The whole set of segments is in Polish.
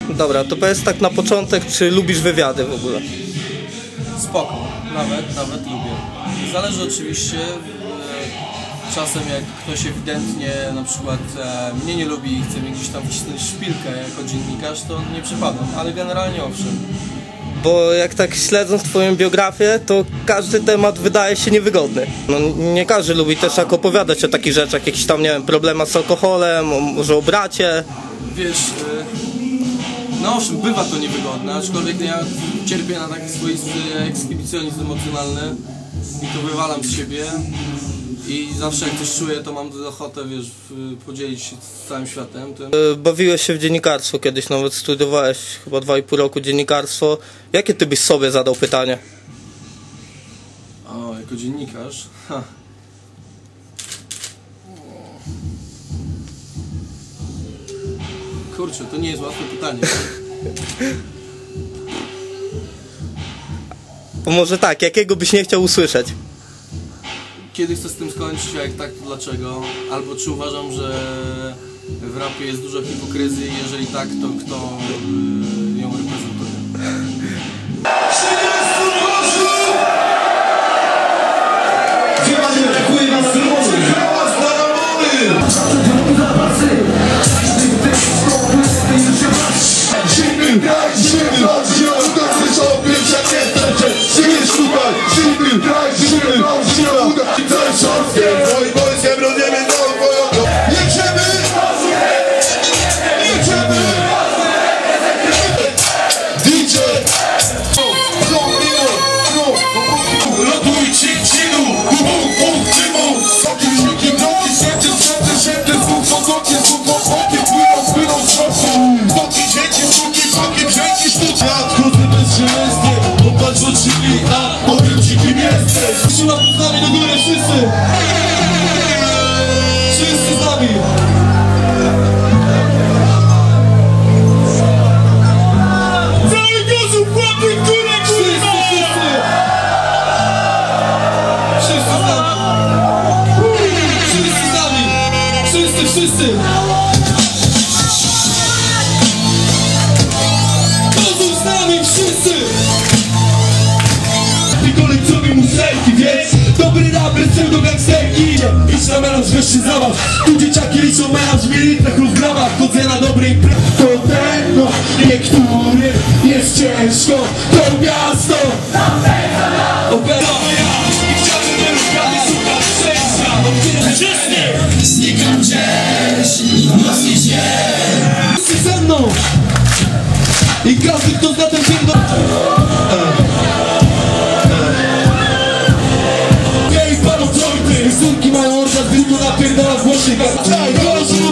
Dobra, to powiedz tak na początek, czy lubisz wywiady w ogóle? Spoko, nawet lubię. Zależy oczywiście, czasem jak ktoś ewidentnie na przykład mnie nie lubi i chce mi gdzieś tam wcisnąć szpilkę jako dziennikarz, to nie przepadam, ale generalnie owszem. Bo jak tak śledząc twoją biografię, to każdy temat wydaje się niewygodny. No nie każdy lubi też tak opowiadać o takich rzeczach, jakichś tam, nie wiem, problemach z alkoholem, może o bracie. Wiesz, no owszem, bywa to niewygodne, aczkolwiek ja cierpię na taki swoisty ekshibicjonizm emocjonalny i to wywalam z siebie i zawsze jak coś czuję, to mam ochotę, wiesz, podzielić się z całym światem tym. Bawiłeś się w dziennikarstwo kiedyś, nawet studiowałeś chyba 2,5 roku dziennikarstwo. Jakie ty byś sobie zadał pytanie? O, jako dziennikarz? Ha. Kurczę, to nie jest łatwe pytanie. To może tak, jakiego byś nie chciał usłyszeć? Kiedy chcę z tym skończyć, a jak tak, to dlaczego? Albo czy uważam, że w rapie jest dużo hipokryzji, jeżeli tak, to kto ją reprezentuje? Powiem ci, kim jesteś. Siła z nami do góry, wszyscy. Wszyscy z nami. Cały gozów, chłopy, górę, kurwa. Wszyscy z nami. Wszyscy z nami. Wszyscy. Gozów z nami, wszyscy. Kolekcjonuj muzelki, więc dobry raper, pseudo-gangsterki. Idź na melanż, wyższy zabaw. Tu dzieciaki liczą melanż w mililitrach lub gramach. Chodzę na dobrej imprezie. To ten, no, niektórym jest ciężko. To miasto operuje i chciałbym nie rozgadać, szukać szczęścia. Wszyscy znikam gdzieś, mocniej się. Wszyscy ze mną i każdy, kto zna ten film do... Rysunki mają orgazm, tylko napierdala w głosie. Gozów.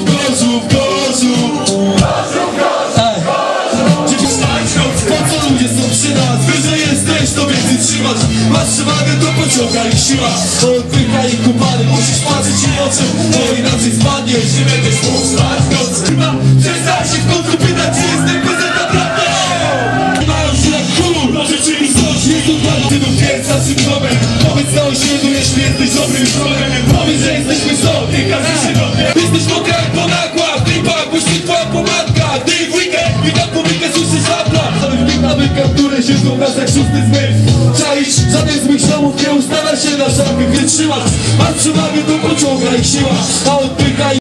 Po co ludzie są przy nas? Wyżej jesteś, to więcej trzymać. Masz przewagę, to pociąga ich siła. Odpycha ich kupany, musisz patrzeć im oczy. Bo inaczej spadniesz, nie będziesz mógł spać w nocy. Chyba przestań się w końcu pytać, czy jestem bez naprawdę. Mają się jak król, rzeczywistość jest układu. Ty do pierwsza czym problem. Powiedz na osiedlu, jeśli jesteś dobrym problemem. Powiedz, że jesteśmy sobie, każdy się dowie. Jesteś mokra jak po nagłach, klipach, błyszczy twoja pomadka. Ty w weekend, widok publikę słyszysz żadla. Same wnikamy, które siedzą w nas jak szósty zmysł. Czaisz, żaden z mych ziomów nie ustawia się na szafie, więc trzymasz. Masz przewagę, to pociąga ich siła, a odpycha